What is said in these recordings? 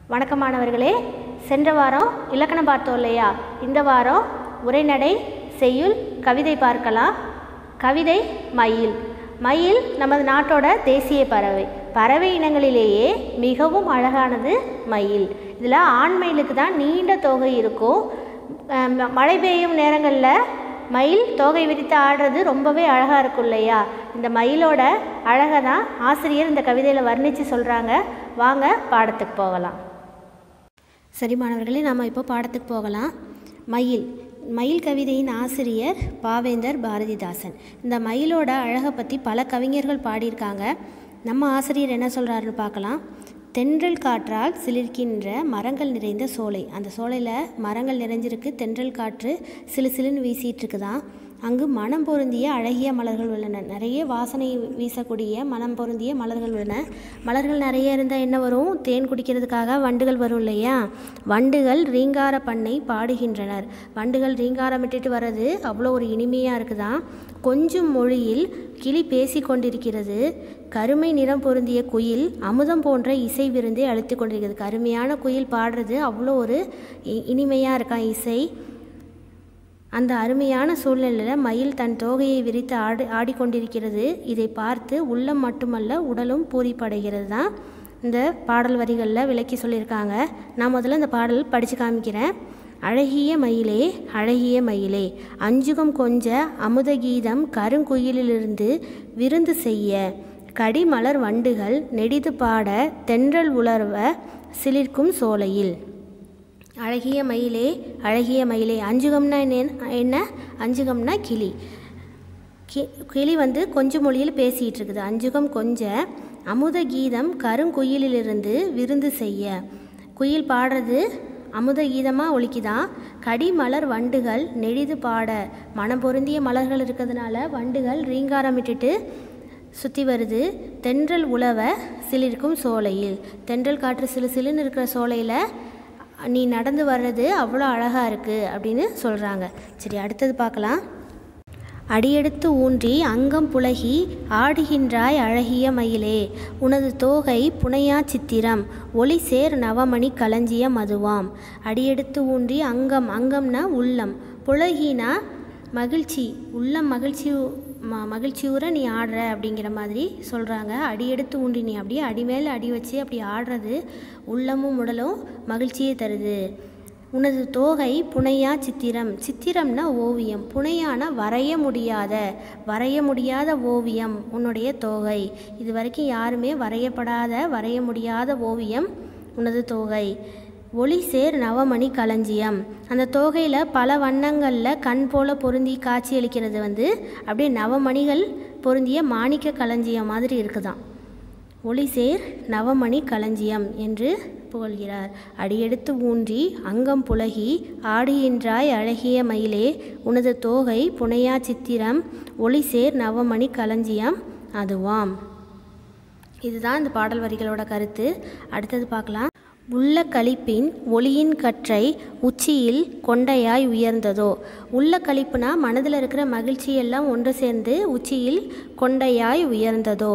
வணக்கம் மாணவர்களே, சென்ற வாரம் இலக்கணம் பார்த்தோம் இல்லையா? இந்த வாரம் உரைநடை, செய்யுள், கவிதை பார்க்கலாம். கவிதை மயில். மயில் நமது நாட்டோட தேசிய பறவை. பறவை இனங்களிலேயே மிகவும் அழகானது மயில். இதில் ஆண் மயிலுக்கு தான் நீண்ட தோகை இருக்கும். மழை பெய்யும் நேரங்களில் மயில் தோகை விரித்து ஆடுறது ரொம்பவே அழகாக இருக்கும் இல்லையா? இந்த மயிலோட அழகை தான் ஆசிரியர் இந்த கவிதையில் வர்ணித்து சொல்கிறாங்க. வாங்க பாடத்துக்கு போகலாம். சரி மாணவர்களே, நாம் இப்போ பாடத்துக்கு போகலாம். மயில் கவிதையின் ஆசிரியர் பாவேந்தர் பாரதிதாசன். இந்த மயிலோட அழகை பற்றி பல கவிஞர்கள் பாடியிருக்காங்க. நம்ம ஆசிரியர் என்ன சொல்கிறாருன்னு பார்க்கலாம். தென்றல் காற்றால் சிலிர்க்கின்ற மரங்கள் நிறைந்த சோலை. அந்த சோலையில் மரங்கள் நிறைஞ்சிருக்கு. தென்றல் காற்று சிலு சிலுன்னு வீசிகிட்டு இருக்குதான். அங்கு மனம் பொருந்திய அழகிய மலர்கள் உள்ளன. நிறைய வாசனை வீசக்கூடிய மனம் பொருந்திய மலர்கள் உள்ளன. மலர்கள் நிறைய இருந்தால் என்ன வரும்? தேன் குடிக்கிறதுக்காக வண்டுகள் வரும் இல்லையா? வண்டுகள் ரீங்கார பண்ணை பாடுகின்றனர். வண்டுகள் ரீங்காரமிட்டுட்டு வர்றது அவ்வளோ ஒரு இனிமையாக இருக்குதான். கொஞ்சம் மொழியில் கிளி பேசி கொண்டிருக்கிறது. கருமை நிறம் பொருந்திய குயில் அமுதம் போன்ற இசை விருந்தை அளித்து கொண்டிருக்கிறது. கருமையான குயில் பாடுறது அவ்வளோ ஒரு இனிமையாக இருக்கான் இசை. அந்த அருமையான சூழ்நிலையில் மயில் தன் தோகையை விரித்து ஆடிக்கொண்டிருக்கிறது. இதை பார்த்து உள்ளம் மட்டுமல்ல உடலும் பூரிப்படைகிறது தான் இந்த பாடல் வரிகளில் விளக்கி சொல்லியிருக்காங்க. நான் முதல்ல இந்த பாடல் படித்து காமிக்கிறேன். அழகிய மயிலே, அழகிய மயிலே, அஞ்சுகம் கொஞ்ச அமுத கீதம் கருங்குயிலிலிருந்து விருந்து செய்ய, கடிமலர் வண்டுகள் நெடிது பாட, தென்றல் உலர்வ சிலிர்க்கும் சோலையில். அழகிய மயிலே, அழகிய மயிலே. அஞ்சுகம்னா என்ன? அஞ்சுகம்னா கிளி. கிளி கொஞ்சம் மொழியில் பேசிகிட்டு இருக்குது. அஞ்சுகம் கொஞ்ச அமுத கீதம் கருங்குயிலிலிருந்து விருந்து செய்ய. குயில் பாடுறது அமுத கீதமாக ஒலிக்குதான். கடிமலர் வண்டுகள் நெடிது பாட. மனம் பொருந்திய மலர்கள் இருக்கிறதுனால வண்டுகள் ரீங்காரமிட்டுட்டு சுற்றி வருது. தென்றல் உலவ சிலிர்க்கும் சோலையில். தென்றல் காற்று சிலு சிலுன்னு இருக்கிற சோலையில் நீ நடந்து வர்றது அவ்வளோ அழகாக இருக்குது அப்படின்னு சொல்கிறாங்க. சரி, அடுத்தது பார்க்கலாம். அடியெடுத்து ஊன்றி அங்கம் புலகி ஆடுகின்றாய் அழகிய மயிலே, உனது தோகை புனையா சித்திரம் ஒளி சேர் நவமணி களஞ்சியம் அதுவாம். அடியெடுத்து ஊன்றி அங்கம்னா உள்ளம், புலகினா மகிழ்ச்சி, உள்ளம் மகிழ்ச்சியூற நீ ஆடுற அப்படிங்கிற மாதிரி சொல்கிறாங்க. அடியெடுத்து ஊன்றி நீ அப்படியே அடி மேலே அடி வச்சு அப்படி ஆடுறது உள்ளமும் உடலும் மகிழ்ச்சியை தருது. உனது தோகை புனையா சித்திரம். சித்திரம்னா ஓவியம், புனையானா வரைய முடியாத ஓவியம் உன்னுடைய தோகை. இது வரைக்கும் யாருமே வரைய முடியாத ஓவியம் உனது தோகை. ஒளி சேர் நவமணி களஞ்சியம். அந்த தோகையில் பல வண்ணங்களில் கண் போல பொருந்தி காட்சி அளிக்கிறது அப்படியே நவமணிகள் பொருந்திய மாணிக்க களஞ்சியம் மாதிரி இருக்குதான். ஒளி சேர் நவமணி களஞ்சியம் என்று புகழ்கிறார். அடியெடுத்து ஊன்றி அங்கம் புலகி ஆடுகின்றாய் அழகிய மயிலே, உனது தோகை புனையா சித்திரம் ஒளி சேர் நவமணி களஞ்சியம் அதுவாம். இதுதான் இந்த பாடல் வரிகளோட கருத்து. அடுத்தது பார்க்கலாம். உள்ள களிப்பின் ஒளியின் கற்றை உச்சியில் கொண்டையாய் உயர்ந்ததோ. உள்ள களிப்புனா மனதில் இருக்கிற மகிழ்ச்சியெல்லாம் ஒன்று சேர்ந்து உச்சியில் கொண்டையாய் உயர்ந்ததோ.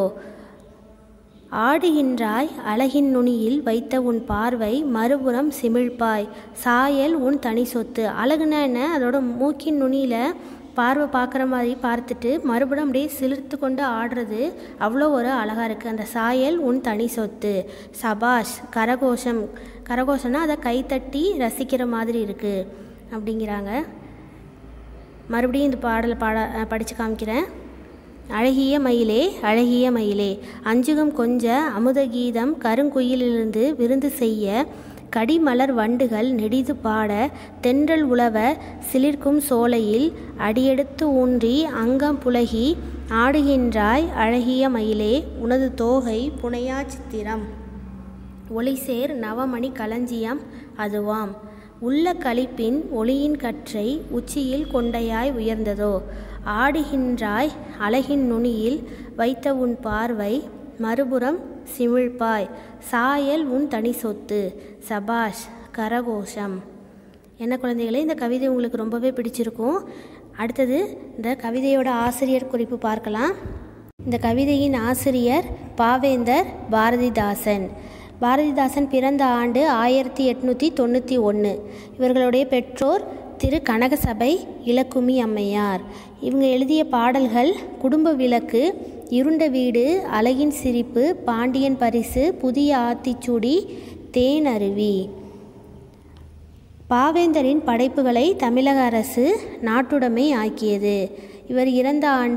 ஆடுகின்றாய் அழகின் நுனியில் வைத்த உன் பார்வை மறுபுறம் சிமிழ்ப்பாய், சாயல் உன் தனி சொத்து. அழகுனா என்ன? அதோட மூக்கின் நுனியில் பார்வை பார்க்குற மாதிரி பார்த்துட்டு மறுபடியும் அப்படியே சிலிர்த்து கொண்டு ஆடுறது அவ்வளோ ஒரு அழகாக இருக்குது. அந்த சாயல் உன் தனி சொத்து. சபாஷ், கரகோஷம்னா அதை கைத்தட்டி ரசிக்கிற மாதிரி இருக்குது அப்படிங்கிறாங்க. மறுபடியும் இந்த பாடலை படித்து காமிக்கிறேன். அழகிய மயிலே, அழகிய மயிலே, அஞ்சுகம் கொஞ்ச அமுத கீதம் கருங்குயிலிருந்து விருந்து செய்ய, கடிமலர் வண்டுகள் நெடிது பாட, தென்றல் உலவ சிலிர்க்கும் சோலையில், அடியெடுத்து ஊன்றி அங்கம் புலகி ஆடுகின்றாய் அழகிய மயிலே, உனது தோகை புனையா சித்திரம் ஒளி சேர் நவமணி களஞ்சியம் அதுவாம். உள்ள களிப்பின் ஒளியின் கற்றை உச்சியில் கொண்டையாய் உயர்ந்ததோ. ஆடுகின்றாய் அழகின் நுனியில் வைத்த உன் பார்வை மறுபுறம் சிமிழ்ப்பாய், சாயல் உன் தனி சொத்து. சபாஷ், கரகோஷம். என்ன குழந்தைகளே, இந்த கவிதை உங்களுக்கு ரொம்பவே பிடிச்சிருக்கும். அடுத்தது இந்த கவிதையோட ஆசிரியர் குறிப்பு பார்க்கலாம். இந்த கவிதையின் ஆசிரியர் பாவேந்தர் பாரதிதாசன். பாரதிதாசன் பிறந்த ஆண்டு 1891. இவர்களுடைய பெற்றோர் திரு கனகசபை இலக்குமி அம்மையார். இவங்க எழுதிய பாடல்கள் குடும்ப விளக்கு, இருண்ட வீடு, அழகின் சிரிப்பு, பாண்டியன் பரிசு, புதிய ஆத்திச்சூடி, தேன் அருவி. பாவேந்தரின் படைப்புகளை தமிழக அரசு நாட்டுடைமை ஆக்கியது. இவர் இறந்த ஆண்டு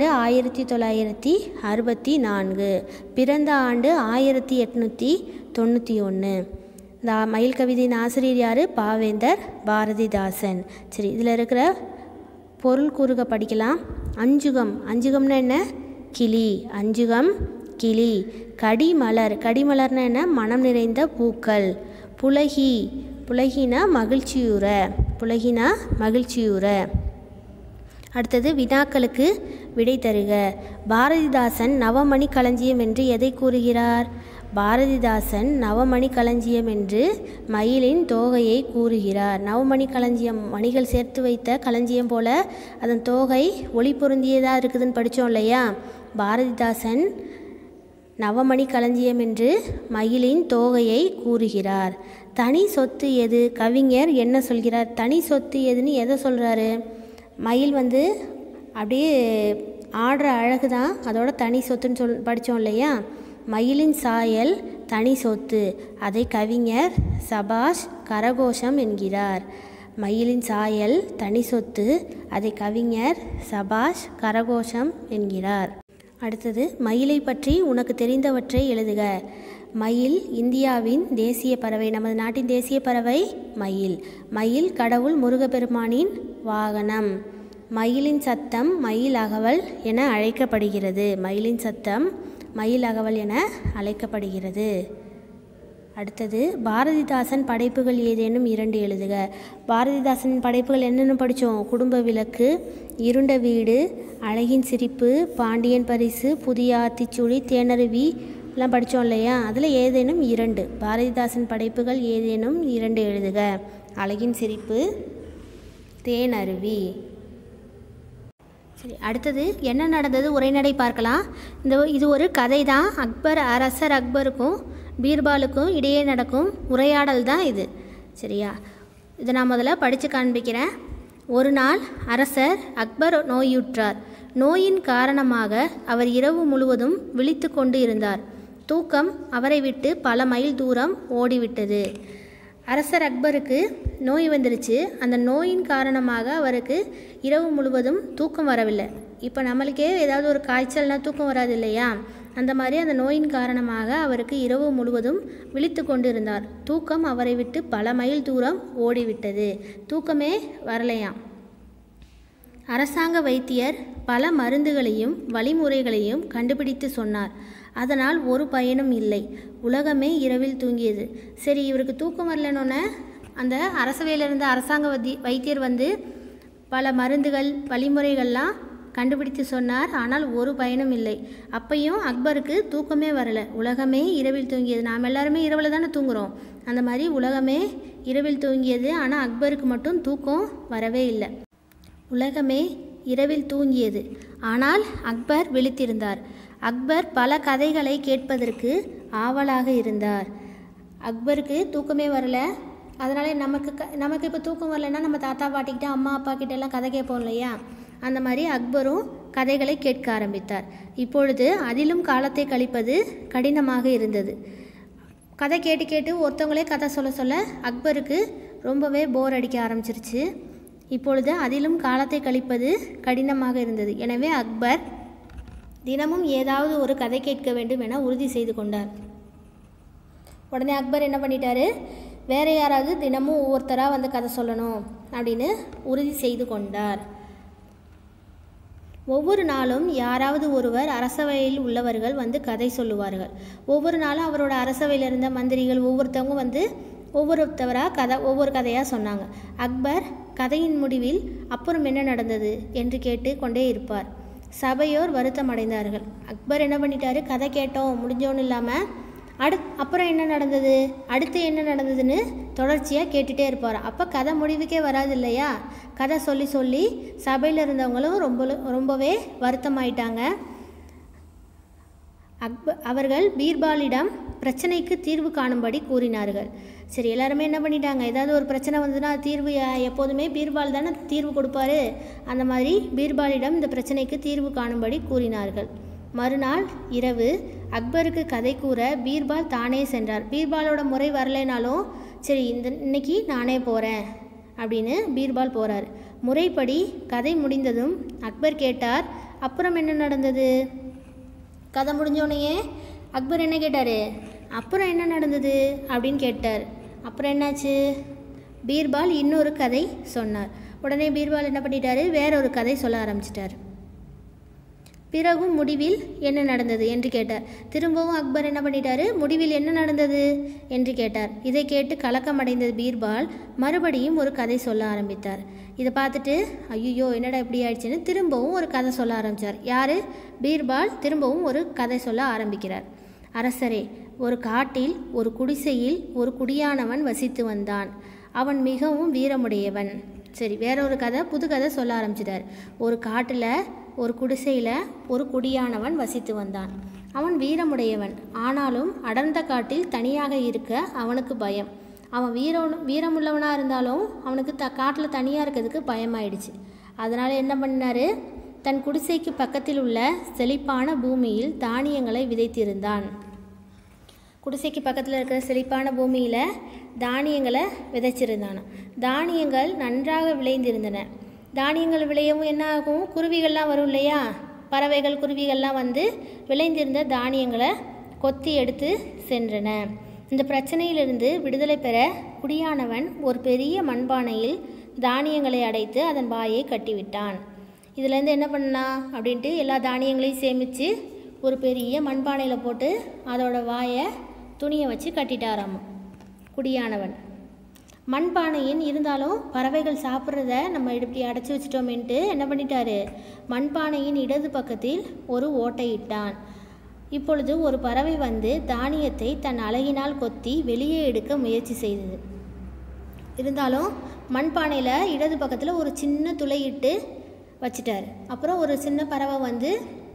1964. பிறந்த ஆண்டு 1891. இந்த மயில் கவிதையின் ஆசிரியர் யார்? பாவேந்தர் பாரதிதாசன். சரி, இதில் இருக்கிற பொருள் கூறுக படிக்கலாம். அஞ்சுகம், அஞ்சுகம்னா என்ன? கிளி. அஞ்சுகம் கிளி. கடிமலர், கடிமலர்னா என்ன? மனம் நிறைந்த பூக்கள். புலகி, புலகினா மகிழ்ச்சியுற, புலகினா மகிழ்ச்சியுற. அடுத்தது வினாக்களுக்கு விடை தருக. பாரதிதாசன் நவமணி களஞ்சியம் என்று எதை கூறுகிறார்? பாரதிதாசன் நவமணி களஞ்சியம் என்று மயிலின் தோகையை கூறுகிறார். நவமணி களஞ்சியம், மணிகள் சேர்த்து வைத்த களஞ்சியம் போல அதன் தோகை ஒளி பொருந்தியதாக இருக்குதுன்னு படித்தோம் இல்லையா? பாரதிதாசன் நவமணி களஞ்சியம் என்று மயிலின் தோகையை கூறுகிறார். தனி சொத்து எது? கவிஞர் என்ன சொல்கிறார்? தனி சொத்து எதுன்னு எதை சொல்கிறாரு? மயில் அப்படியே ஆடுற அழகு தான் அதோட தனி சொத்துன்னு படித்தோம் இல்லையா? மயிலின் சாயல் தனி சொத்து, அதை கவிஞர் சபாஷ் கரகோஷம் என்கிறார். மயிலின் சாயல் தனி சொத்து, அதை கவிஞர் சபாஷ் கரகோஷம் என்கிறார். அடுத்தது, மயிலை பற்றி உனக்கு தெரிந்தவற்றை எழுதுக. மயில் இந்தியாவின் தேசிய பறவை. நமது நாட்டின் தேசிய பறவை மயில். மயில் கடவுள் முருகப்பெருமானின் வாகனம். மயிலின் சத்தம் மயில் அகவல் என அழைக்கப்படுகிறது. மயிலின் சத்தம் மயில் அகவல் என அழைக்கப்படுகிறது. அடுத்தது, பாரதிதாசன் படைப்புகள் ஏதேனும் 2 எழுதுக. பாரதிதாசன் படைப்புகள் என்னென்னு படித்தோம்? குடும்ப விளக்கு, இருண்ட வீடு, அழகின் சிரிப்பு, பாண்டியன் பரிசு, புதிய ஆத்திச்சூடி, தேனருவி எல்லாம் படித்தோம் இல்லையா? அதில் ஏதேனும் 2 பாரதிதாசன் படைப்புகள் ஏதேனும் 2 எழுதுக. அழகின் சிரிப்பு, தேனருவி. சரி, அடுத்தது என்ன நடந்தது உரைநடை பார்க்கலாம். இது ஒரு கதை தான். அரசர் அக்பருக்கும் பீர்பாலுக்கும் இடையே நடக்கும் உரையாடல் தான் இது. சரியா? இதை நான் முதல்ல படித்து காண்பிக்கிறேன். ஒரு நாள் அரசர் அக்பர் நோயுற்றார். நோயின் காரணமாக அவர் இரவு முழுவதும் விழித்து கொண்டு இருந்தார். தூக்கம் அவரை விட்டு பல மைல் தூரம் ஓடிவிட்டது. அரசர் அக்பருக்கு நோய் வந்துருச்சு. அந்த நோயின் காரணமாக அவருக்கு இரவு முழுவதும் தூக்கம் வரவில்லை. இப்போ நம்மளுக்கே ஏதாவது ஒரு காய்ச்சல்னால் தூக்கம் வராது இல்லையா? அந்த மாதிரி அந்த நோயின் காரணமாக அவருக்கு இரவு முழுவதும் விழித்து கொண்டு இருந்தார். தூக்கம் அவரை விட்டு பல மைல் தூரம் ஓடிவிட்டது. தூக்கமே வரலையாம். அரசாங்க வைத்தியர் பல மருந்துகளையும் வழிமுறைகளையும் கண்டுபிடித்து சொன்னார். அதனால் ஒரு பயனும் இல்லை. உலகமே இரவில் தூங்கியது. சரி, இவருக்கு தூக்கம் வரலன்னொன்னே அந்த அரசவையில் இருந்த அரசாங்க வைத்தியர் பல மருந்துகள் வழிமுறைகள்லாம் கண்டுபிடித்து சொன்னார். ஆனால் ஒரு பயனும் இல்லை. அப்பையும் அக்பருக்கு தூக்கமே வரலை. உலகமே இரவில் தூங்கியது. நாம் எல்லாருமே இரவில் தானே தூங்குகிறோம். அந்த மாதிரி உலகமே இரவில் தூங்கியது. ஆனால் அக்பருக்கு மட்டும் தூக்கம் வரவே இல்லை. உலகமே இரவில் தூங்கியது. ஆனால் அக்பர் விழித்திருந்தார். அக்பர் பல கதைகளை கேட்பதற்கு ஆவலாக இருந்தார். அக்பருக்கு தூக்கமே வரலை. அதனால நமக்கு இப்போ தூக்கம் வரலைன்னா நம்ம தாத்தா பாட்டிக்கிட்ட அம்மா அப்பா கிட்ட எல்லாம் கதை கேட்போம் இல்லையா? அந்த மாதிரி அக்பரும் கதைகளை கேட்க ஆரம்பித்தார். இப்பொழுது அதிலும் காலத்தை கழிப்பது கடினமாக இருந்தது. கதை கேட்டு கேட்டு ஒருத்தவங்களே கதை சொல்ல அக்பருக்கு ரொம்பவே போர் அடிக்க ஆரம்பிச்சிருச்சு. இப்பொழுது அதிலும் காலத்தை கழிப்பது கடினமாக இருந்தது. எனவே அக்பர் தினமும் ஏதாவது ஒரு கதை கேட்க வேண்டும் என உறுதி செய்து கொண்டார். உடனே அக்பர் என்ன பண்ணிட்டாரு? வேறு யாராவது தினமும் ஒவ்வொருத்தராக கதை சொல்லணும் அப்படின்னு உறுதி செய்து கொண்டார். ஒவ்வொரு நாளும் யாராவது ஒருவர் அரசவையில் உள்ளவர்கள் கதை சொல்லுவார்கள். ஒவ்வொரு நாளும் அவரோட அரசவையில் இருந்த மந்திரிகள் ஒவ்வொருத்தவங்க ஒவ்வொரு கதையாக சொன்னாங்க. அக்பர் கதையின் முடிவில் அப்புறம் என்ன நடந்தது என்று கேட்டு கொண்டே இருப்பார். சபையோர் வருத்தம் அடைந்தார்கள். அக்பர் என்ன பண்ணிட்டாரு? கதை கேட்டோம் முடிஞ்சோன்னு இல்லாமல் அப்புறம் என்ன நடந்தது, அடுத்து என்ன நடந்ததுன்னு தொடர்ச்சியாக கேட்டுகிட்டே இருப்பார். அப்போ கதை முடிவுக்கே வராது இல்லையா? கதை சொல்லி சொல்லி சபையில் இருந்தவங்களும் ரொம்பவே வருத்தமாயிட்டாங்க. அவர்கள் பீர்பாலிடம் பிரச்சனைக்கு தீர்வு காணும்படி கூறினார்கள். சரி, எல்லாருமே என்ன பண்ணிட்டாங்க, ஏதாவது ஒரு பிரச்சனை வந்ததுன்னா தீர்வு எப்போதுமே பீர்பால் தானே தீர்வு கொடுப்பாரு. அந்த மாதிரி பீர்பாலிடம் இந்த பிரச்சனைக்கு தீர்வு காணும்படி கூறினார்கள். மறுநாள் இரவு அக்பருக்கு கதை கூற பீர்பால் தானே சென்றார். பீர்பாலோட முறை வரலைனாலும் சரி இன்னைக்கு நானே போகிறேன் அப்படின்னு பீர்பால் போகிறார். முறைப்படி கதை முடிந்ததும் அக்பர் கேட்டார், அப்புறம் என்ன நடந்தது? கதை முடிஞ்சோடனே அக்பர் என்ன கேட்டார், அப்புறம் என்ன நடந்தது அப்படின்னு கேட்டார். அப்புறம் என்னாச்சு? பீர்பால் இன்னொரு கதை சொன்னார். உடனே பீர்பால் என்ன பண்ணிட்டாரு, வேற ஒரு கதை சொல்ல ஆரம்பிச்சிட்டார். பிறகும் முடிவில் என்ன நடந்தது என்று கேட்டார். திரும்பவும் அக்பர் என்ன பண்ணிட்டாரு, முடிவில் என்ன நடந்தது என்று கேட்டார். இதை கேட்டு கலக்கமடைந்த பீர்பால் மறுபடியும் ஒரு கதை சொல்ல ஆரம்பித்தார். இதை பார்த்துட்டு ஐயோ என்னடா இப்படி ஆயிடுச்சுன்னு திரும்பவும் ஒரு கதை சொல்ல ஆரம்பித்தார். யார்? பீர்பால் திரும்பவும் ஒரு கதை சொல்ல ஆரம்பிக்கிறார். அரசரே, ஒரு காட்டில் ஒரு குடிசையில் ஒரு குடியானவன் வசித்து வந்தான். அவன் மிகவும் வீரமுடையவன். சரி, வேற ஒரு கதை, புது கதை சொல்ல ஆரம்பிச்சிட்டார். ஒரு காட்டில் ஒரு குடிசையில் ஒரு குடியானவன் வசித்து வந்தான். அவன் வீரமுடையவன். ஆனாலும் அடர்ந்த காட்டில் தனியாக இருக்க அவனுக்கு பயம். அவன் வீரமுள்ளவனாக இருந்தாலும் அவனுக்கு காட்டில் தனியாக இருக்கிறதுக்கு பயமாயிடுச்சு. அதனால் என்ன பண்ணார், தன் குடிசைக்கு பக்கத்தில் உள்ள செழிப்பான பூமியில் தானியங்களை விதைத்திருந்தான். குடிசைக்கு பக்கத்தில் இருக்கிற செழிப்பான பூமியில் தானியங்களை விதைச்சிருந்தான். தானியங்கள் நன்றாக விளைந்திருந்தன. தானியங்கள் விளையவும் என்ன ஆகும், குருவிகள்லாம் வரும் இல்லையா, பறவைகள் குருவிகள்லாம் வந்து விளைந்திருந்த தானியங்களை கொத்தி எடுத்து சென்றன. இந்த பிரச்சனையிலிருந்து விடுதலை பெற குடியானவன் ஒரு பெரிய மண்பானையில் தானியங்களை அடைத்து அதன் வாயை கட்டிவிட்டான். இதுலேருந்து என்ன பண்ணலாம் அப்படின்ட்டு எல்லா தானியங்களையும் சேமித்து ஒரு பெரிய மண்பானையில் போட்டு அதோட வாயை துணியை வச்சு கட்டிட்டாராம் குடியானவன். மண்பானையின் இருந்தாலும் பறவைகள் சாப்பிட்றத நம்ம இப்படி அடைச்சி வச்சிட்டோமேன்ட்டு என்ன பண்ணிட்டாரு, மண்பானையின் இடது பக்கத்தில் ஒரு ஓட்டையிட்டான். இப்பொழுது ஒரு பறவை வந்து தானியத்தை தன் அலகினால் கொத்தி வெளியே எடுக்க முயற்சி செய்தது. இருந்தாலும் மண்பானையில் இடது பக்கத்தில் ஒரு சின்ன துளையிட்டு வச்சிட்டார். அப்புறம் ஒரு சின்ன பறவை வந்து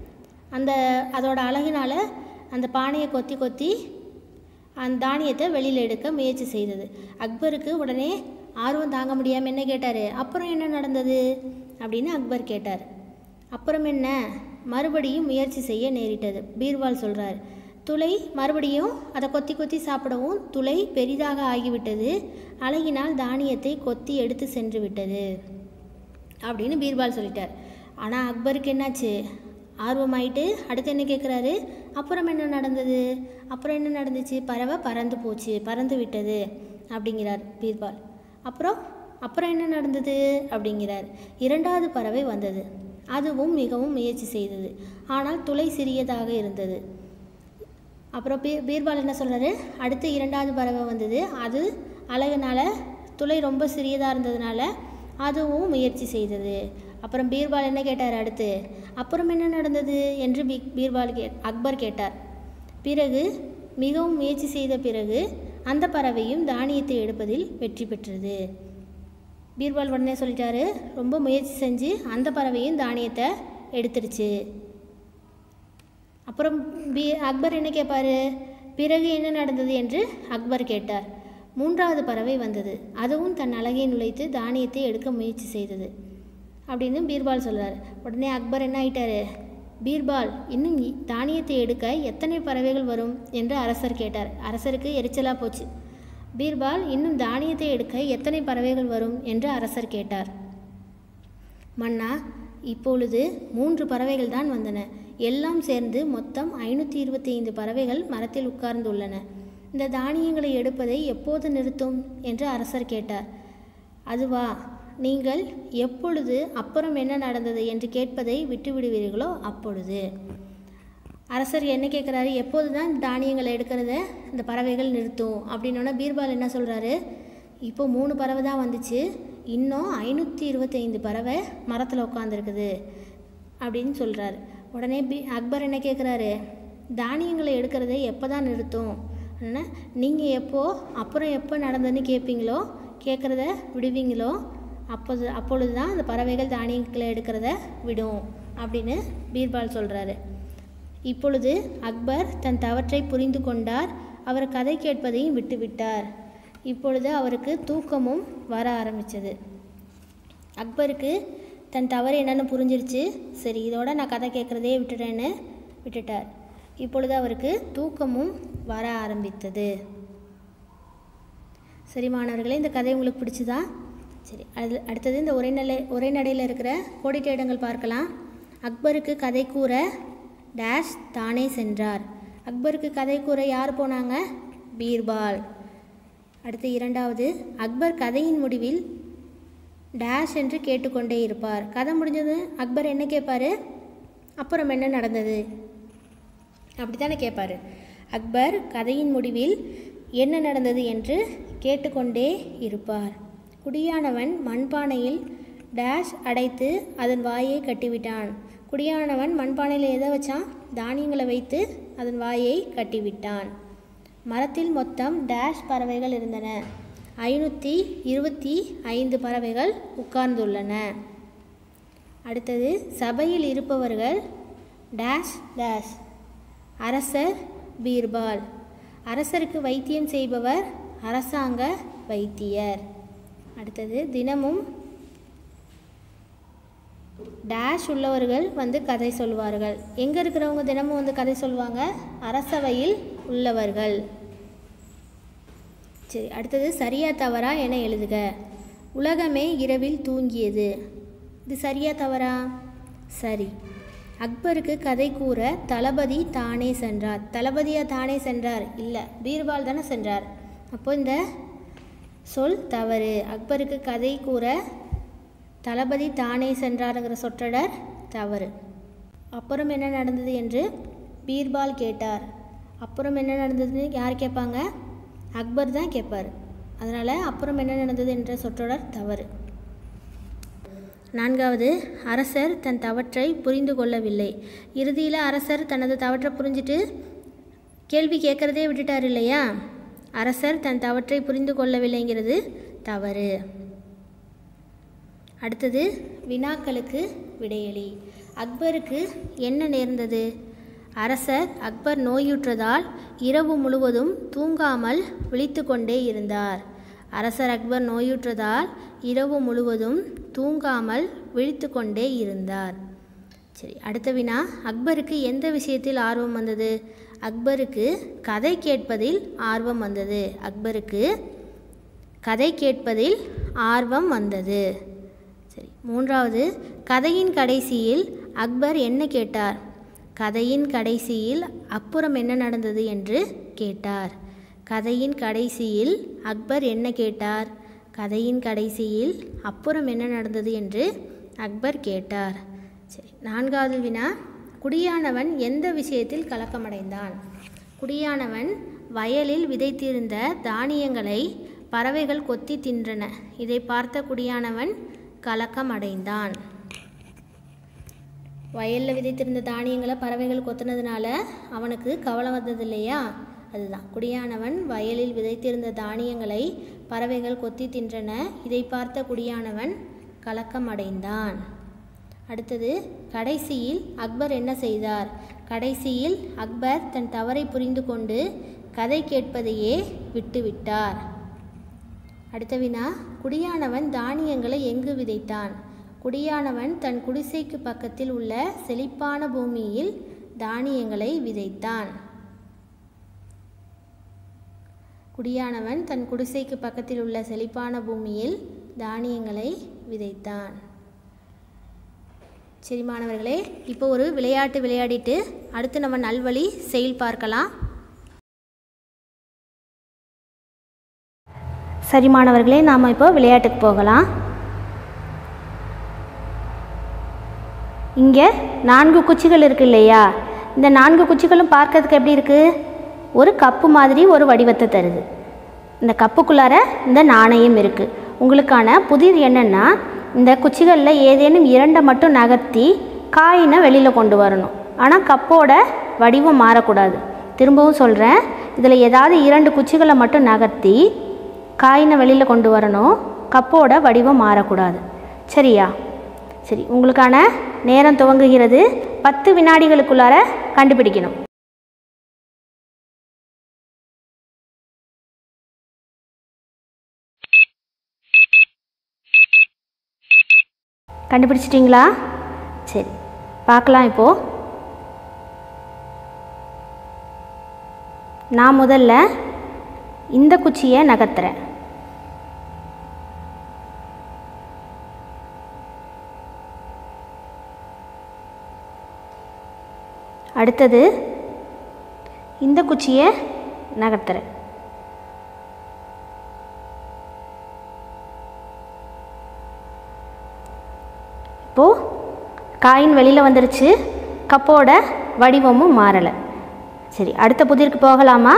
அதோட அலகினால் அந்த பானையை கொத்தி கொத்தி அந்த தானியத்தை வெளியில் எடுக்க முயற்சி செய்தது. அக்பருக்கு உடனே ஆர்வம் தாங்க முடியாமல் என்ன கேட்டார், அப்புறம் என்ன நடந்தது அப்படின்னு அக்பர் கேட்டார். அப்புறம் என்ன, மறுபடியும் முயற்சி செய்ய நேரிட்டது. பீர்பால் சொல்கிறார், துளை மறுபடியும் அதை கொத்தி கொத்தி சாப்பிடவும் துளை பெரிதாக ஆகிவிட்டது. அழகினால் தானியத்தை கொத்தி எடுத்து சென்று விட்டது அப்படின்னு பீர்பால் சொல்லிட்டார். ஆனால் அக்பருக்கு என்னாச்சு, ஆர்வமாயிட்டு அடுத்து என்ன கேட்குறாரு, அப்புறம் என்ன நடந்தது? அப்புறம் என்ன நடந்துச்சு? பறவை பறந்து போச்சு, பறந்து விட்டது அப்படிங்கிறார் பீர்பால். அப்புறம் என்ன நடந்தது அப்படிங்கிறார். இரண்டாவது பறவை வந்தது. அதுவும் மிகவும் முயற்சி செய்தது. ஆனால் துளை சிறியதாக இருந்தது. அப்புறம் பீர்பால் என்ன சொல்கிறாரு, அடுத்து இரண்டாவது பறவை வந்தது. அது அழகுனால துளை ரொம்ப சிறியதாக இருந்ததுனால அதுவும் முயற்சி செய்தது. அப்புறம் பீர்பால் என்ன கேட்டார், அடுத்து அப்புறம் என்ன நடந்தது என்று அக்பர் கேட்டார். பிறகு மிகவும் முயற்சி செய்த பிறகு அந்த பறவையும் தானியத்தை எடுப்பதில் வெற்றி பெற்றது. பீர்பால் உடனே சொல்லிட்டாரு, ரொம்ப முயற்சி செஞ்சு அந்த பறவையும் தானியத்தை எடுத்துருச்சு. அப்புறம் அக்பர் என்ன கேட்பார், பிறகு என்ன நடந்தது என்று அக்பர் கேட்டார். மூன்றாவது பறவை வந்தது. அதுவும் தன் அலகை நுழைத்து தானியத்தை எடுக்க முயற்சி செய்தது அப்படின்னு பீர்பால் சொல்கிறார். உடனே அக்பர் என்ன ஆயிட்டாரு, பீர்பால் இன்னும் தானியத்தை எடுக்க எத்தனை பறவைகள் வரும் என்று அரசர் கேட்டார். அரசருக்கு எரிச்சலாக போச்சு. பீர்பால் இன்னும் தானியத்தை எடுக்க எத்தனை பறவைகள் வரும் என்று அரசர் கேட்டார். மன்னா, இப்பொழுது 3 பறவைகள் தான் வந்தன. எல்லாம் சேர்ந்து மொத்தம் 525 பறவைகள் மரத்தில் உட்கார்ந்துள்ளன. இந்த தானியங்களை எடுப்பதை எப்போது நிறுத்தும் என்று அரசர் கேட்டார். அதுவா, நீங்கள் எப்பொழுது அப்புறம் என்ன நடந்தது என்று கேட்பதை விட்டுவிடுவீர்களோ அப்பொழுது. அரசர் என்ன கேட்குறாரு, எப்போது தான் தானியங்களை எடுக்கிறத இந்த பறவைகள் நிறுத்தும் அப்படின்னோன்னா பீர்பால் என்ன சொல்கிறாரு, இப்போ 3 பறவை தான் வந்துச்சு, இன்னும் 525 பறவை மரத்தில் உட்காந்துருக்குது அப்படின்னு சொல்கிறாரு. உடனே அக்பர் என்ன கேட்குறாரு, தானியங்களை எடுக்கிறத எப்போ தான் நிறுத்தும், நீங்கள் அப்புறம் எப்போ நடந்ததுன்னு கேட்பீங்களோ, கேட்குறத விடுவீங்களோ அப்பொழுது தான் அந்த பறவைகள் தானியங்களை எடுக்கிறத விடும் அப்படின்னு பீர்பால் சொல்கிறாரு. இப்பொழுது அக்பர் தன் தவற்றை புரிந்து கொண்டார். அவர் கதை கேட்பதையும் விட்டுவிட்டார். இப்பொழுது அவருக்கு தூக்கமும் வர ஆரம்பித்தது. அக்பருக்கு தன் தவறு என்னென்னு புரிஞ்சிருச்சு. சரி, இதோட நான் கதை கேட்குறதே விட்டுட்டேன்னு விட்டுட்டார். இப்பொழுது அவருக்கு தூக்கமும் வர ஆரம்பித்தது. சரி மாணவர்களே, இந்த கதை உங்களுக்கு பிடிச்சதா? சரி, அடுத்தது இந்த உரைநடையில் இருக்கிற கோடிட்ட இடங்கள் பார்க்கலாம். அக்பருக்கு கதை கூற டேஷ் தானே சென்றார். அக்பருக்கு கதை கூற யார் போனாங்க? பீர்பால். அடுத்து இரண்டாவது, அக்பர் கதையின் முடிவில் டேஷ் என்று கேட்டுக்கொண்டே இருப்பார். கதை முடிஞ்சது அக்பர் என்ன கேட்பார்? அப்புறம் என்ன நடந்தது அப்படி தானே கேட்பார். அக்பர் கதையின் முடிவில் என்ன நடந்தது என்று கேட்டுக்கொண்டே இருப்பார். குடியானவன் மண்பானையில் டேஷ் அடைத்து அதன் வாயை கட்டிவிட்டான். குடியானவன் மண்பானையில் எதை வச்சான்? தானியங்களை வைத்து அதன் வாயை கட்டிவிட்டான். மரத்தில் மொத்தம் டேஷ் பறவைகள் இருந்தன. 525 பறவைகள் உட்கார்ந்துள்ளன. அடுத்தது, சபையில் இருப்பவர்கள் டேஷ் டேஷ். அரசர் பீர்பால். அரசருக்கு வைத்தியம் செய்பவர் அரசாங்க வைத்தியர். அடுத்தது, தினமும் டேஷ் உள்ளவர்கள் வந்து கதை சொல்வார்கள். எங்கே இருக்கிறவங்க தினமும் வந்து கதை சொல்லுவாங்க? அரசவையில் உள்ளவர்கள். சரி, அடுத்தது சரியா தவறா என எழுதுக. உலகமே இரவில் தூங்கியது. இது சரியா தவறா? சரி. அக்பருக்கு கதை கூற தளபதி தானே சென்றார். தளபதியா தானே சென்றார்? இல்லை, பீர்பால் தானே சென்றார். அப்போ இந்த சொல் தவறு. அக்பருக்கு கதை கூற தளபதி தானே சென்றாருங்கிற சொற்றொடர் தவறு. அப்புறம் என்ன நடந்தது என்று பீர்பால் கேட்டார். அப்புறம் என்ன நடந்ததுன்னு யார் கேட்பாங்க? அக்பர் தான் கேட்பார். அதனால் அப்புறம் என்ன நடந்தது என்ற சொற்றொடர் தவறு. நான்காவது, அரசர் தன் தவற்றை புரிந்து கொள்ளவில்லை. இறுதியில் அரசர் தனது தவற்றை புரிஞ்சிட்டு கேள்வி கேட்குறதே விட்டுட்டார் இல்லையா? அரசர் தன் தவற்றை புரிந்து கொள்ளவில்லைங்கிறது தவறு. அடுத்தது, வினாக்களுக்கு விடையளி. அக்பருக்கு என்ன நேர்ந்தது? அரசர் அக்பர் நோயுற்றதால் இரவு முழுவதும் தூங்காமல் விழித்து கொண்டே இருந்தார். அரசர் அக்பர் நோயுற்றதால் இரவு முழுவதும் தூங்காமல் விழித்து கொண்டே இருந்தார். சரி, அடுத்த வினா, அக்பருக்கு எந்த விஷயத்தில் ஆர்வம் வந்தது? அக்பருக்கு கதை கேட்பதில் ஆர்வம் வந்தது. அக்பருக்கு கதை கேட்பதில் ஆர்வம் வந்தது. சரி, மூன்றாவது, கதையின் கடைசியில் அக்பர் என்ன கேட்டார்? கதையின் கடைசியில் அப்புறம் என்ன நடந்தது என்று கேட்டார். கதையின் கடைசியில் அக்பர் என்ன கேட்டார்? கதையின் கடைசியில் அப்புறம் என்ன நடந்தது என்று அக்பர் கேட்டார். சரி, நான்காவது வினா, குடியானவன் எந்த விஷயத்தில் கலக்கமடைந்தான்? குடியானவன் வயலில் விதைத்திருந்த தானியங்களை பறவைகள் கொத்தி தின்றன. இதை பார்த்த குடியானவன் கலக்கமடைந்தான். வயலில் விதைத்திருந்த தானியங்களை பறவைகள் கொத்துனதுனால அவனுக்கு கவலை வந்தது இல்லையா? அதுதான். குடியானவன் வயலில் விதைத்திருந்த தானியங்களை பறவைகள் கொத்தி தின்றன. இதை பார்த்த குடியானவன் கலக்கமடைந்தான். அடுத்தது, கடைசியில் அக்பர் என்ன செய்தார்? கடைசியில் அக்பர் தன் தவறை புரிந்து கொண்டு கதை கேட்பதையே விட்டுவிட்டார். அடுத்த வினா, குடியானவன் தானியங்களை எங்கு விதைத்தான்? குடியானவன் தன் குடிசைக்கு பக்கத்தில் உள்ள செழிப்பான பூமியில் தானியங்களை விதைத்தான். குடியானவன் தன் குடிசைக்கு பக்கத்தில் உள்ள செழிப்பான பூமியில் தானியங்களை விதைத்தான். சரி மாணவர்களே, இப்போ ஒரு விளையாட்டு விளையாடிட்டு அடுத்து நம்ம நல்வழி செயல் பார்க்கலாம். சரி மாணவர்களே, நாம் இப்போ விளையாட்டுக்கு போகலாம். இங்கே 4 குச்சிகள் இருக்கு இல்லையா? இந்த 4 குச்சிகளும் பார்க்கறதுக்கு எப்படி இருக்குது? ஒரு கப்பு மாதிரி ஒரு வடிவத்தை தருது. இந்த கப்புக்குள்ளார இந்த நாணயம் இருக்குது. உங்களுக்கான புதிர் என்னென்னா, இந்த குச்சிகளில் ஏதேனும் 2 மட்டும் நகர்த்தி காயினை வெளியில் கொண்டு வரணும். ஆனால் கப்போட வடிவம் மாறக்கூடாது. திரும்பவும் சொல்கிறேன், இதில் ஏதாவது 2 குச்சிகளை மட்டும் நகர்த்தி காயினை வெளியில் கொண்டு வரணும். கப்போட வடிவம் மாறக்கூடாது. சரியா? சரி, உங்களுக்கான நேரம் துவங்குகிறது. 10 வினாடிகளுக்குள்ளார கண்டுபிடிக்கணும். கண்டுபிடிச்சிட்டிங்களா? சரி, பார்க்கலாம். இப்போது நான் முதல்ல இந்த குச்சியை நகர்த்துறேன். அடுத்தது இந்த குச்சியை நகர்த்துறேன். இப்போது காயின் வெளியில் வந்துருச்சு, கப்போட வடிவமும் மாறலை. சரி, அடுத்த புதிருக்கு போகலாமா?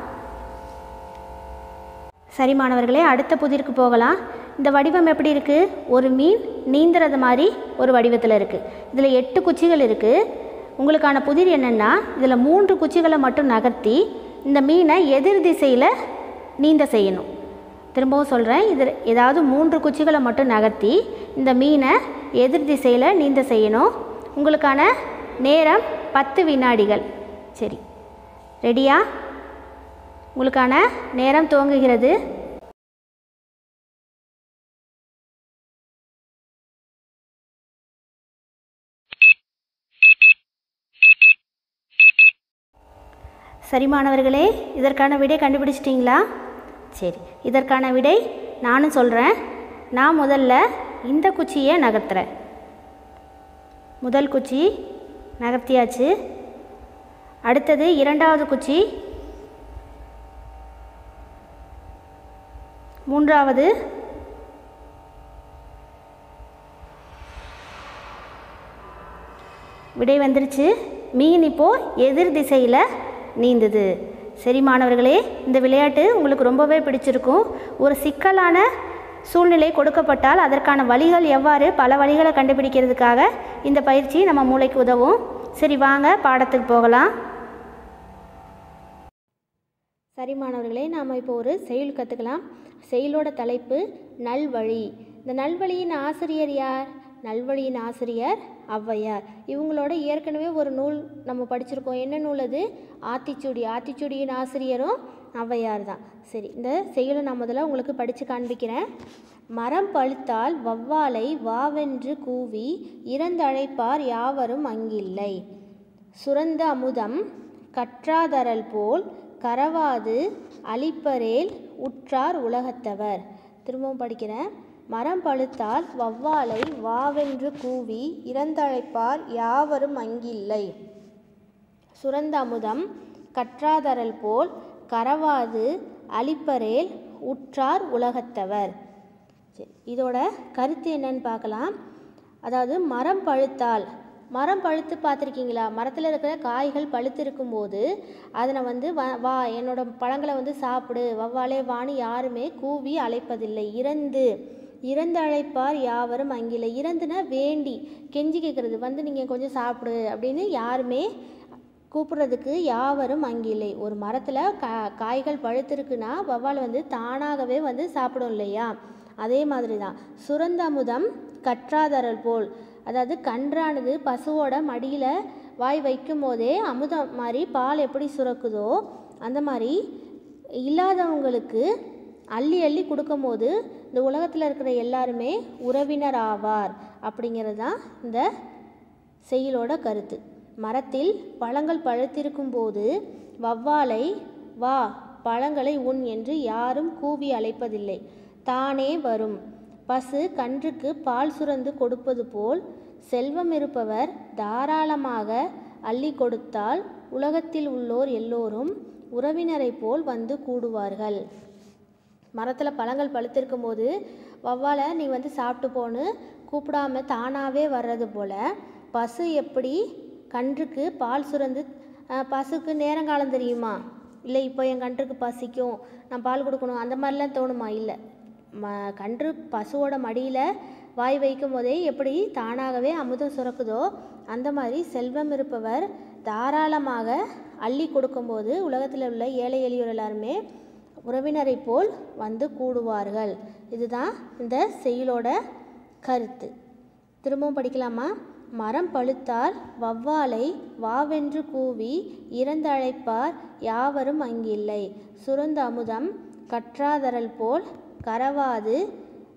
சரி மாணவர்களே, அடுத்த புதிருக்கு போகலாம். இந்த வடிவம் எப்படி இருக்குது? ஒரு மீன் நீந்துறது மாதிரி ஒரு வடிவத்தில் இருக்குது. இதில் 8 குச்சிகள் இருக்குது. உங்களுக்கான புதிர் என்னென்னா, இதில் 3 குச்சிகளை மட்டும் நகர்த்தி இந்த மீனை எதிர் திசையில் நீந்த செய்யணும். திரும்பவும் சொல்கிறேன், இதில் ஏதாவது 3 குச்சிகளை மட்டும் நகர்த்தி இந்த மீனை எதிர் திசையில் நீந்த செய்யணும். உங்களுக்கான நேரம் 10 வினாடிகள். சரி, ரெடியா? உங்களுக்கான நேரம் துவங்குகிறது. சரி மாணவர்களே, இதற்கான விடை கண்டுபிடிச்சிட்டிங்களா? சரி, இதற்கான விடை நானும் சொல்கிறேன். நான் முதல்ல இந்த குச்சியை நகர்த்துறேன். முதல் குச்சி நகர்த்தியாச்சு. அடுத்தது இரண்டாவது குச்சி, மூன்றாவது, விடை வந்துருச்சு. மீன் இப்போது எதிர் திசையில் நீந்துது. சரி மாணவர்களே, இந்த விளையாட்டு உங்களுக்கு ரொம்பவே பிடிச்சிருக்கும். ஒரு சிக்கலான சூழ்நிலை கொடுக்கப்பட்டால் அதற்கான வழிகள் எவ்வாறு, பல வழிகளை கண்டுபிடிக்கிறதுக்காக இந்த பயிற்சி நம்ம மூளைக்கு உதவும். சரி, வாங்க பாடத்துக்கு போகலாம். சரி மாணவர்களே, நாம் இப்போ ஒரு செயல் கற்றுக்கலாம். செயலோட தலைப்பு நல்வழி. இந்த நல்வழியின் ஆசிரியர் யார்? நல்வழியின் ஆசிரியர் ஔவையார். இவங்களோட ஏற்கனவே ஒரு நூல் நம்ம படிச்சிருக்கோம். என்ன நூல் அது? ஆத்திச்சூடி. ஆத்திச்சூடியின் ஆசிரியரும் ஔவையார் தான். சரி, இந்த செயலை நான் முதல்ல உங்களுக்கு படித்து காண்பிக்கிறேன். மரம் பழுத்தால் வௌவாலை வாவென்று கூவி இறந்தழைப்பார் யாவரும் அங்கில்லை. சுரந்த அமுதம் கற்றாதரல் போல் கரவாது அளிப்பரேல் உற்றார் உலகத்தவர். திரும்பவும் படிக்கிறேன். மரம் பழுத்தால் வௌவாலை வாவென்று கூவி இறந்தழைப்பார் யாவரும் அங்கில்லை. சுரந்த அமுதம் கற்றாதரல் போல் கரவாது அளிப்பரேல் உற்றார் உலகத்தவர். சரி, இதோட கருத்து என்னன்னு பார்க்கலாம். அதாவது மரம் பழுத்தால், மரம் பழுத்து பார்த்துருக்கீங்களா? மரத்தில் இருக்கிற காய்கள் பழுத்து இருக்கும்போது அதனை வந்து வா என்னோட பழங்களை சாப்பிடு, வௌவாலே வான்னு யாருமே கூவி அழைப்பதில்லை. இறந்து அழைப்பார் யாவரும் அங்கில்லை. இறந்துனா வேண்டி கெஞ்சி கேட்குறது, நீங்கள் கொஞ்சம் சாப்பிடு அப்படின்னு யாருமே கூப்பிட்றதுக்கு யாவரும் அங்கில்லை. ஒரு மரத்தில் காய்கள் பழுத்திருக்குன்னா வௌவால் தானாகவே சாப்பிடும் இல்லையா? அதே மாதிரி தான் சுரந்த அமுதம் கற்றாதரல் போல், அதாவது கன்றானது பசுவோட மடியில் வாய் வைக்கும் போதே அமுதம் மாதிரி பால் எப்படி சுரக்குதோ அந்த மாதிரி இல்லாதவங்களுக்கு அள்ளி அள்ளி கொடுக்கும் போது இந்த உலகத்தில் இருக்கிற எல்லாருமே உறவினர் ஆவார். அப்படிங்கிறது தான் இந்த செயலோட கருத்து. மரத்தில் பழங்கள் பழுத்திருக்கும் போது வௌவாலை வா பழங்களை உண் என்று யாரும் கூவி அழைப்பதில்லை, தானே வரும். பசு கன்றுக்கு பால் சுரந்து கொடுப்பது போல் செல்வம் இருப்பவர் தாராளமாக அள்ளி கொடுத்தால் உலகத்தில் உள்ளோர் எல்லோரும் உறவினரை போல் வந்து கூடுவார்கள். மரத்தில் பழங்கள் பழுத்திருக்கும் போது வௌவாலை நீ சாப்பிட்டு போன்னு கூப்பிடாம தானாகவே வர்றது போல் பசு எப்படி கன்றுக்கு பால் சுரந்து, பசுக்கு நேரங்காலம் தெரியுமா? இல்லை இப்போ என் கன்றுக்கு பசிக்கும், நான் பால் கொடுக்கணும், அந்த மாதிரிலாம் தோணுமா? இல்லை. கன்று பசுவோட மடியில் வாய் வைக்கும் போதே எப்படி தானாகவே அமுதம் சுரக்குதோ அந்த மாதிரி செல்வம் இருப்பவர் தாராளமாக அள்ளி கொடுக்கும்போது உலகத்தில் உள்ள ஏழை எளியோர் எல்லாருமே உறவினரை போல் வந்து கூடுவார்கள். இதுதான் இந்த செயலோட கருத்து. திரும்பவும் படிக்கலாமா? மரம் பழுத்தால் வௌவாலை வாவென்று கூவி இறந்தழைப்பார் யாவரும் அங்கில்லை. சுரந்த அமுதம் கற்றாதரல் போல் கரவாது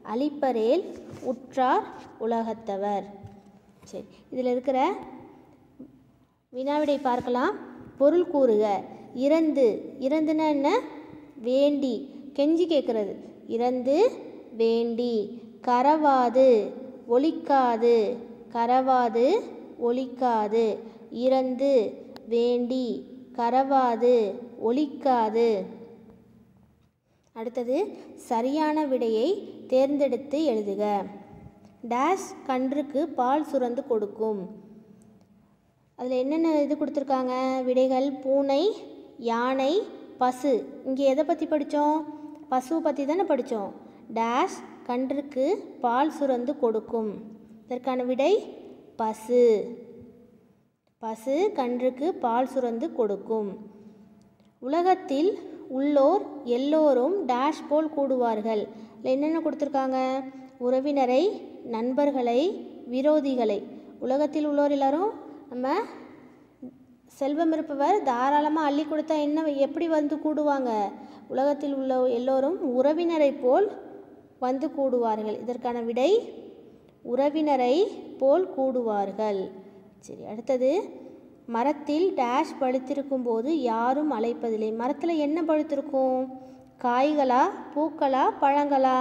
அளிப்பரேல் உற்றார் உலகத்தவர். சரி, இதில் இருக்கிற வினாவிடை பார்க்கலாம். பொருள் கூறுக. இறந்து, இறந்துன்னா என்ன? வேண்டி, கெஞ்சி கேட்குறது. இறந்து வேண்டி. கரவாது, ஒலிக்காது. கரவாது, ஒலிக்காது. இறந்து வேண்டி, கரவாது, ஒலிக்காது. அடுத்தது சரியான விடையை தேர்ந்தெடுத்து எழுதுக. டேஷ் கன்றுக்கு பால் சுரந்து கொடுக்கும். அதில் என்னென்ன இது கொடுத்துருக்காங்க விடைகள்? பூனை, யானை, பசு. இங்கே எதை பற்றி படித்தோம்? பசுவை பற்றி தானே படித்தோம். டேஷ் கன்றுக்கு பால் சுரந்து கொடுக்கும். இதற்கான விடை பசு. பசு கன்றுக்கு பால் சுரந்து கொடுக்கும். உலகத்தில் உள்ளோர் எல்லோரும் டேஷ் போல் கூடுவார்கள். இல்லை என்னென்ன கொடுத்துருக்காங்க? உறவினரை, நண்பர்களை, விரோதிகளை. உலகத்தில் உள்ளோர் எல்லாரும் நம்ம செல்வம் இருப்பவர் தாராளமாக அள்ளி கொடுத்தா என்ன எப்படி வந்து கூடுவாங்க? உலகத்தில் உள்ள எல்லோரும் உறவினரை போல் வந்து கூடுவார்கள். இதற்கான விடை உறவினரை போல் கூடுவார்கள். சரி, அடுத்தது மரத்தில் டேஷ் பழுத்திருக்கும் போது யாரும் அழைப்பதில்லை. மரத்தில் என்ன பழுத்திருக்கும்? காய்களா, பூக்களா, பழங்களா?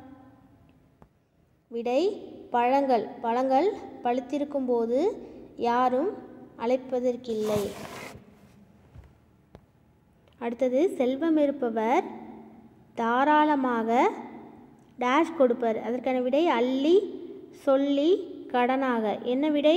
விடை பழங்கள். பழங்கள் பழுத்திருக்கும் போது யாரும் அழைப்பதற்கில்லை. அடுத்தது செல்வம் இருப்பவர் தாராளமாக டேஷ் கொடுப்பர். அதற்கான விடை அள்ளி, சொல்லி, கடனாக. என்ன விடை?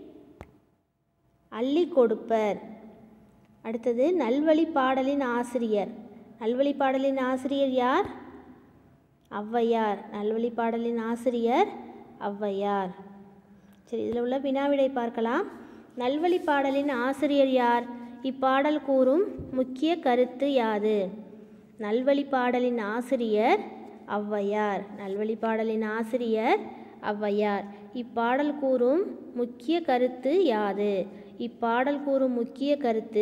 அள்ளி கொடுப்பர். அடுத்தது நல்வழி பாடலின் ஆசிரியர். நல்வழி பாடலின் ஆசிரியர் யார்? ஔவையார். நல்வழி பாடலின் ஆசிரியர் ஔவையார். சரி, இதில் உள்ள வினாவிடை பார்க்கலாம். நல்வழி பாடலின் ஆசிரியர் யார்? இப்பாடல் கூறும் முக்கிய கருத்து யாது? நல்வழி பாடலின் ஆசிரியர் ஔவையார். நல்வழி பாடலின் ஆசிரியர் ஔவையார். இப்பாடல் கூறும் முக்கிய கருத்து யாது? இப்பாடல் கூறும் முக்கிய கருத்து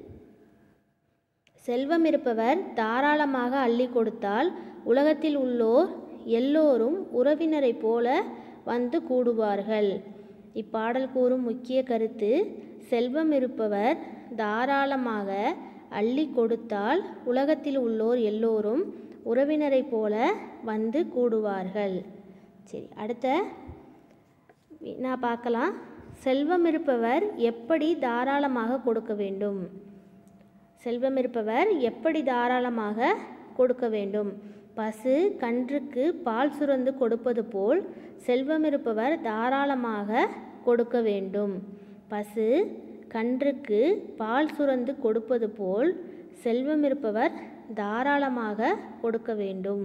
செல்வம் இருப்பவர் தாராளமாக அள்ளி கொடுத்தால் உலகத்தில் உள்ளோர் எல்லோரும் உறவினரை போல வந்து கூடுவார்கள். இப்பாடல் கூறும் முக்கிய கருத்து செல்வம் இருப்பவர் தாராளமாக அள்ளி கொடுத்தால் உலகத்தில் உள்ளோர் எல்லோரும் உறவினரை போல வந்து கூடுவார்கள். சரி, அடுத்த நான் பார்க்கலாம். செல்வம் இருப்பவர் எப்படி தாராளமாக கொடுக்க வேண்டும்? செல்வம் இருப்பவர் எப்படி தாராளமாக கொடுக்க வேண்டும்? பசு கன்றுக்கு பால் சுரந்து கொடுப்பது போல் செல்வம் இருப்பவர் தாராளமாக கொடுக்க வேண்டும். பசு கன்றுக்கு பால் சுரந்து கொடுப்பது போல் செல்வம் இருப்பவர் தாராளமாக கொடுக்க வேண்டும்.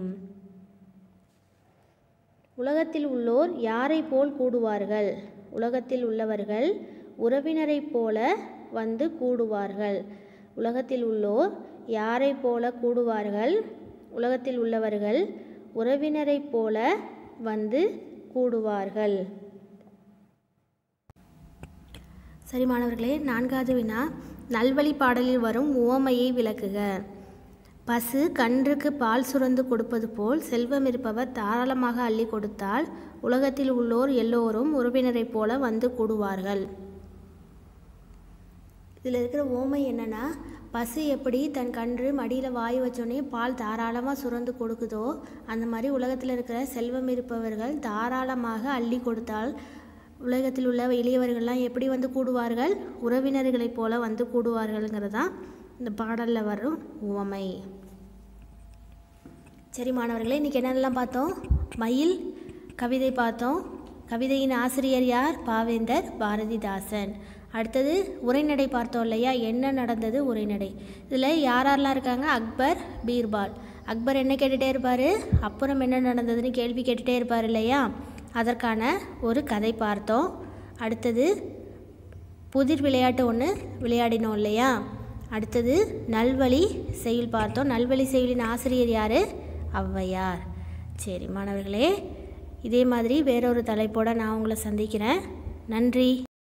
உலகத்தில் உள்ளோர் யாரை போல் கூடுவார்கள்? உலகத்தில் உள்ளவர்கள் உறவினரை போல வந்து கூடுவார்கள். உலகத்தில் உள்ளோர் யாரை போல கூடுவார்கள்? உலகத்தில் உள்ளவர்கள் உறவினரை போல வந்து கூடுவார்கள். சரி மாணவர்களே, 4வது வினா. நல்வழி பாடலில் வரும் உவமையை விளக்குக. பசு கன்றுக்கு பால் சுரந்து கொடுப்பது போல் செல்வம் இருப்பவர் தாராளமாக அள்ளி கொடுத்தால் உலகத்தில் உள்ளோர் எல்லோரும் உறவினரை போல வந்து கூடுவார்கள். இதில் இருக்கிற உவமை என்னென்னா, பசு எப்படி தன் கன்று மடியில் வாய் வச்சோடனே பால் தாராளமாக சுரந்து கொடுக்குதோ அந்த மாதிரி உலகத்தில் இருக்கிற செல்வம் இருப்பவர்கள் தாராளமாக அள்ளி கொடுத்தால் உலகத்தில் உள்ள எளியவர்கள்லாம் எப்படி வந்து கூடுவார்கள்? உறவினர்களைப் போல வந்து கூடுவார்கள்ங்கிறதான் இந்த பாடலில் வரும் உவமை. சரி மாணவர்களே, இன்றைக்கி என்னென்னலாம் பார்த்தோம்? மயில் கவிதை பார்த்தோம். கவிதையின் ஆசிரியர் யார்? பாவேந்தர் பாரதிதாசன். அடுத்தது உரைநடை பார்த்தோம் இல்லையா? என்ன நடந்தது உரைநடை. இதில் யாரெல்லாம் இருக்காங்க? அக்பர், பீர்பால். அக்பர் என்ன கேட்டுகிட்டே இருப்பார்? அப்புறம் என்ன நடந்ததுன்னு கேள்வி கேட்டுகிட்டே இருப்பார் இல்லையா? அதற்கான ஒரு கதை பார்த்தோம். அடுத்தது புதிர் விளையாட்டு ஒன்று விளையாடினோம் இல்லையா? அடுத்தது நல்வழி செய்யுள் பார்த்தோம். நல்வழி செய்யுளின் ஆசிரியர் யார்? ஔவையார். சரி மாணவர்களே, இதே மாதிரி வேறொரு தலைப்போடு நான் உங்களை சந்திக்கிறேன். நன்றி.